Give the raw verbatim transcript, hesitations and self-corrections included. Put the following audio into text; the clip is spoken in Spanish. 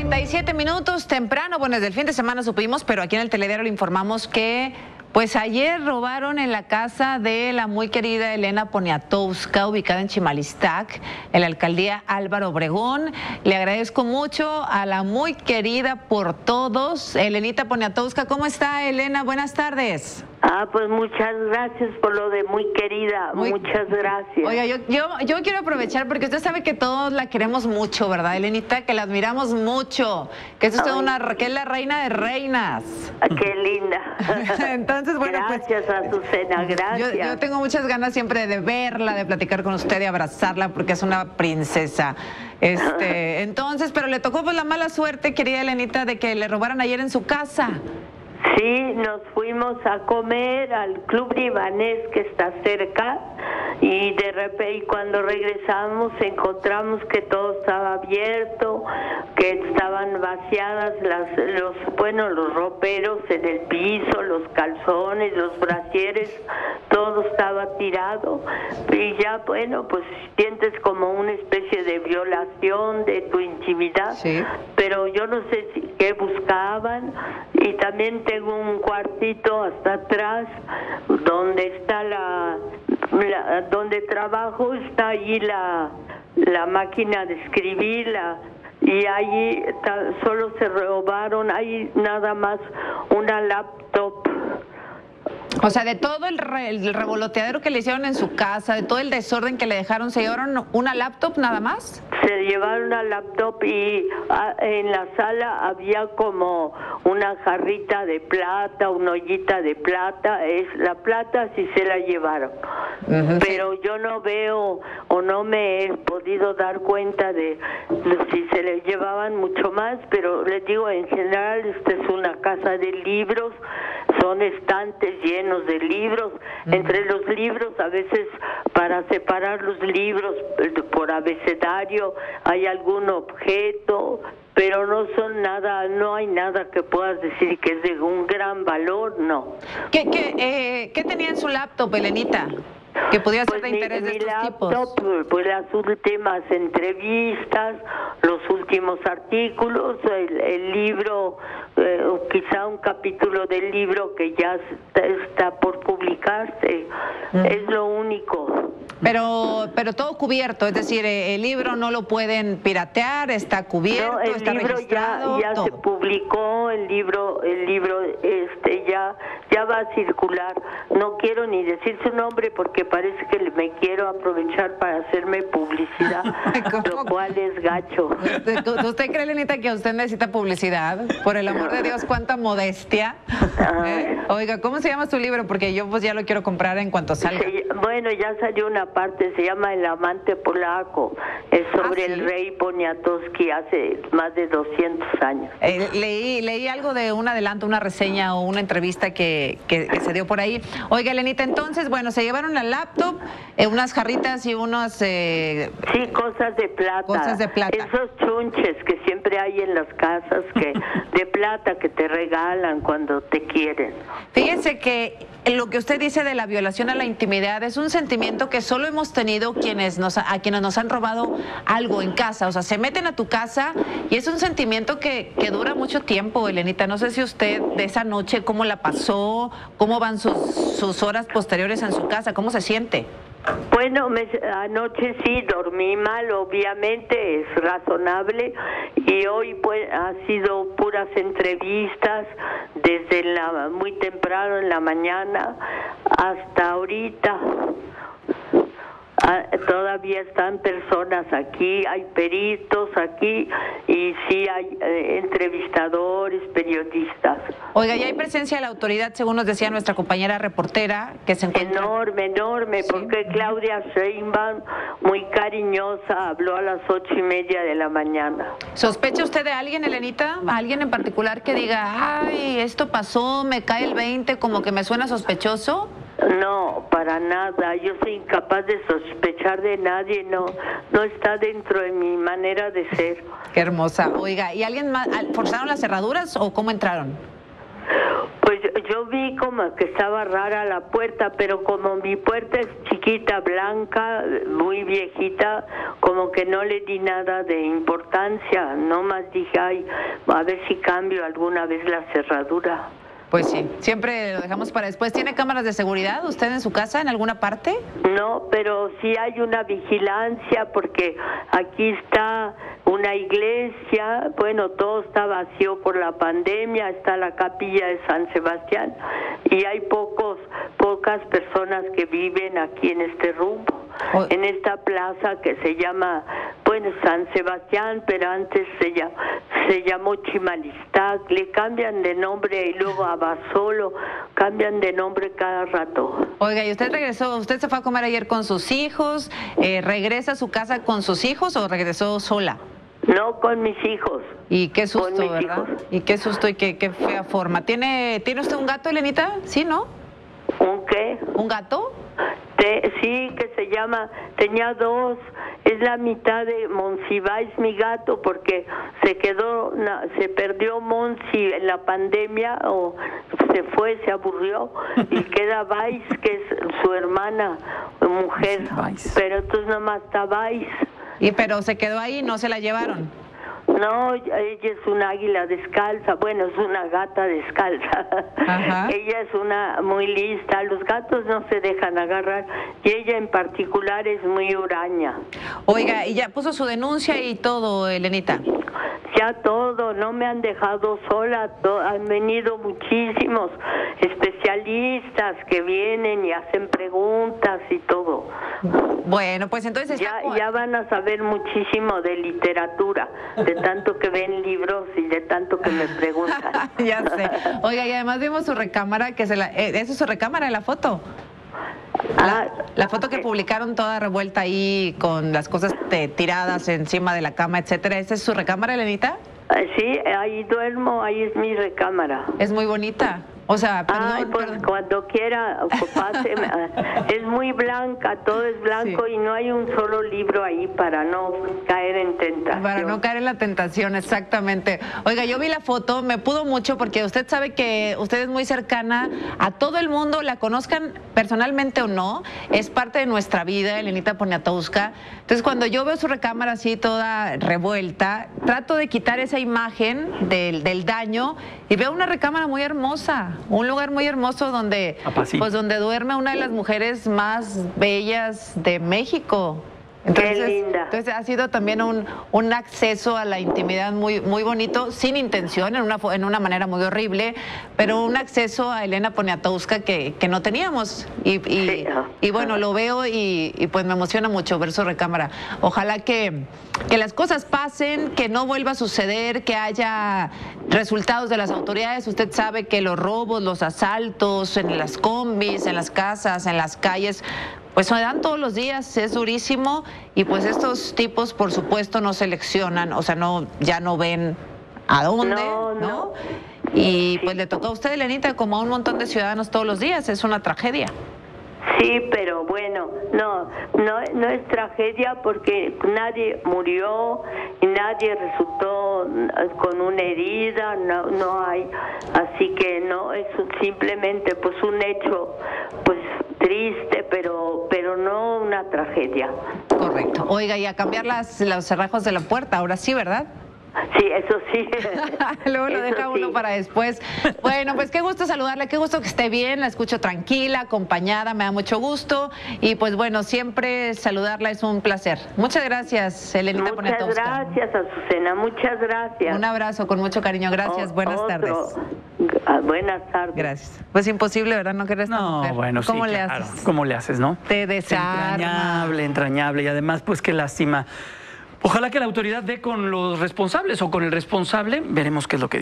treinta y siete minutos temprano, bueno, desde el fin de semana supimos, pero aquí en el Telediario le informamos que pues ayer robaron en la casa de la muy querida Elena Poniatowska, ubicada en Chimalistac, en la alcaldía Álvaro Obregón. Le agradezco mucho a la muy querida por todos, Elenita Poniatowska. ¿Cómo está, Elena? Buenas tardes. Ah, pues muchas gracias por lo de muy querida, muy... muchas gracias. Oiga, yo, yo, yo quiero aprovechar porque usted sabe que todos la queremos mucho, ¿verdad, Elenita? Que la admiramos mucho, que es usted Ay. una, que es la reina de reinas. Ah, qué linda. Entonces, bueno, gracias, pues, Azucena, gracias. Yo, yo tengo muchas ganas siempre de verla, de platicar con usted, de abrazarla, porque es una princesa. Este, entonces, pero le tocó pues la mala suerte, querida Elenita, de que le robaran ayer en su casa. Sí, nos fuimos a comer al Club Libanés que está cerca y de repente cuando regresamos encontramos que todo estaba abierto, que estaban vaciadas las los bueno los roperos en el piso, los calzones, los brasieres, todo estaba tirado y ya bueno pues sientes como una especie de violación de tu intimidad, sí. Pero yo no sé si, qué buscaban. Y también tengo un cuartito hasta atrás donde está la, la donde trabajo, está allí la la máquina de escribir, la, y allí ta, solo se robaron, hay nada más una laptop. O sea, de todo el, re, el revoloteadero que le hicieron en su casa, de todo el desorden que le dejaron, ¿se llevaron una laptop nada más? Se llevaron una laptop y a, en la sala había como una jarrita de plata, una ollita de plata. Es la plata sí se la llevaron. Uh-huh, pero sí. Yo no veo o no me he podido dar cuenta de si se le llevaban mucho más, pero les digo, en general esta es una casa de libros, son estantes llenos de libros. Uh-huh. Entre los libros, a veces para separar los libros por abecedario hay algún objeto, pero no son nada, no hay nada que puedas decir que es de un gran valor, no. ¿Qué, qué, eh, ¿qué tenía en su laptop, Elenita? Que podía ser pues de mi, interés de mi estos laptop, tipos. Pues las últimas entrevistas, los últimos artículos, el, el libro, eh, quizá un capítulo del libro que ya está, está por publicarse, mm. es lo único. Pero, pero todo cubierto, es decir, el libro no lo pueden piratear, está cubierto, no, el está libro registrado. ya, ya se publicó, el libro, el libro, este, ya, ya va a circular. No quiero ni decir su nombre porque parece que me quiero aprovechar para hacerme publicidad, lo cual es gacho. ¿Usted, ¿Usted cree, Elenita, que usted necesita publicidad? Por el amor de Dios, cuánta modestia. ¿Eh? Oiga, ¿cómo se llama su libro? Porque yo pues ya lo quiero comprar en cuanto salga. Se, bueno, ya salió una parte, se llama El amante polaco, es sobre ah, ¿sí? el rey Poniatowski hace más de doscientos años. Eh, leí leí algo de un adelanto, una reseña o una entrevista que, que, que se dio por ahí. Oiga, Elenita, entonces, bueno, se llevaron la laptop, eh, unas jarritas y unos... Eh, sí, cosas de plata. Cosas de plata. Esos chunches que siempre hay en las casas, que de plata que te regalan cuando te quieren. Fíjese que lo que usted dice de la violación a la intimidad es un sentimiento que solo hemos tenido quienes nos, a quienes nos han robado algo en casa. O sea, se meten a tu casa y es un sentimiento que, que dura mucho tiempo, Elenita. No sé si usted de esa noche, cómo la pasó, cómo van sus, sus horas posteriores en su casa, cómo se siente. Bueno, me, anoche sí dormí mal, obviamente, es razonable, y hoy pues ha sido puras entrevistas desde la, muy temprano en la mañana hasta ahorita. Ah, todavía están personas aquí, hay peritos aquí y sí hay eh, entrevistadores, periodistas. Oiga, ¿y hay presencia de la autoridad, según nos decía nuestra compañera reportera, que se encuentra? Enorme, enorme, ¿sí? Porque Claudia Sheinbaum, muy cariñosa, habló a las ocho y media de la mañana. ¿Sospecha usted de alguien, Elenita? ¿Alguien en particular que diga, ay, esto pasó, me cae el veinte, como que me suena sospechoso? No, para nada. Yo soy incapaz de sospechar de nadie. No, no está dentro de mi manera de ser. Qué hermosa. Oiga, ¿y alguien más? ¿Forzaron las cerraduras o cómo entraron? Pues yo vi como que estaba rara la puerta, pero como mi puerta es chiquita, blanca, muy viejita, como que no le di nada de importancia. Nomás dije, ay, a ver si cambio alguna vez la cerradura. Pues sí, siempre lo dejamos para después. ¿Tiene cámaras de seguridad usted en su casa, en alguna parte? No, pero sí hay una vigilancia porque aquí está una iglesia, bueno, todo está vacío por la pandemia, está la capilla de San Sebastián y hay pocos, pocas personas que viven aquí en este rumbo. Oh. En esta plaza que se llama, bueno, San Sebastián, pero antes se, llama, se llamó Chimalistac, le cambian de nombre y luego a Basolo, cambian de nombre cada rato. Oiga, ¿y usted regresó, usted se fue a comer ayer con sus hijos, eh, regresa a su casa con sus hijos o regresó sola? No, con mis hijos. Y qué susto, con mis ¿verdad? Hijos. Y qué susto y qué, qué fea forma. ¿Tiene, ¿Tiene usted un gato, Elenita? ¿Sí, no? ¿Un qué? ¿Un gato? Te, sí, que se llama, tenía dos, es la mitad de Monsiváis, mi gato, porque se quedó, na, se perdió Monsi en la pandemia, o se fue, se aburrió, y queda Vais, que es su hermana, mujer, pero entonces nomás está Vais. ¿Y pero se quedó ahí, no se la llevaron? No, ella es una águila descalza, bueno, es una gata descalza. Ajá. Ella es una muy lista, los gatos no se dejan agarrar y ella en particular es muy huraña. Oiga, ¿y ya puso su denuncia y todo, Elenita? Ya todo, no me han dejado sola, to, han venido muchísimos especialistas que vienen y hacen preguntas y todo. Bueno, pues entonces... Ya, ya van a saber muchísimo de literatura, de tanto que ven libros y de tanto que me preguntan. Ya sé. Oiga, y además vimos su recámara, que se la... Eh, ¿esa es su recámara, la foto? La, ah, la foto que eh, publicaron toda revuelta ahí con las cosas te, tiradas encima de la cama, etcétera. ¿Esa es su recámara, Elenita? Sí, ahí duermo, ahí es mi recámara. Es muy bonita. O sea, perdón, Ay, pues perdón. Cuando quiera, pase, es muy blanca, todo es blanco sí. Y no hay un solo libro ahí para no caer en tentación. Para no caer en la tentación, exactamente. Oiga, yo vi la foto, me pudo mucho porque usted sabe que usted es muy cercana a todo el mundo, la conozcan personalmente o no, es parte de nuestra vida, Elenita Poniatowska. Entonces, cuando yo veo su recámara así toda revuelta, trato de quitar esa imagen del, del daño y veo una recámara muy hermosa. Un lugar muy hermoso donde, pues, donde duerme una de las mujeres más bellas de México. Entonces, Qué linda. Entonces ha sido también un, un acceso a la intimidad muy, muy bonito, sin intención, en una, en una manera muy horrible, pero un acceso a Elena Poniatowska que, que no teníamos. Y, y, sí. y bueno, lo veo y, y pues me emociona mucho ver su recámara. Ojalá que, que las cosas pasen, que no vuelva a suceder, que haya resultados de las autoridades. Usted sabe que los robos, los asaltos en las combis, en las casas, en las calles, pues se dan todos los días, es durísimo y pues estos tipos por supuesto no seleccionan, o sea, no ya no ven a dónde, ¿no? no. ¿no? Y pues le tocó a usted, Elenita, como a un montón de ciudadanos todos los días, es una tragedia. Sí, pero bueno, no, no, no es tragedia porque nadie murió y nadie resultó con una herida, no, no hay, así que no, es simplemente pues un hecho pues triste, pero pero no una tragedia. Correcto. Oiga, y a cambiar las, los cerrajos de la puerta, ahora sí, ¿verdad? Sí, eso sí. Luego lo deja uno sí. para después. Bueno, pues qué gusto saludarla, qué gusto que esté bien, la escucho tranquila, acompañada, me da mucho gusto. Y pues bueno, siempre saludarla es un placer. Muchas gracias, Elenita Poniatowska. Muchas gracias, Azucena, muchas gracias. Un abrazo con mucho cariño, gracias, o, buenas otro. tardes. Buenas tardes. Gracias. Pues imposible, ¿verdad? No querés esta No, mujer. bueno, ¿Cómo sí, le claro. haces? ¿Cómo le haces, no? Te desarma. Entrañable, entrañable. Y además, pues qué lástima. Ojalá que la autoridad dé con los responsables o con el responsable. Veremos qué es lo que dice.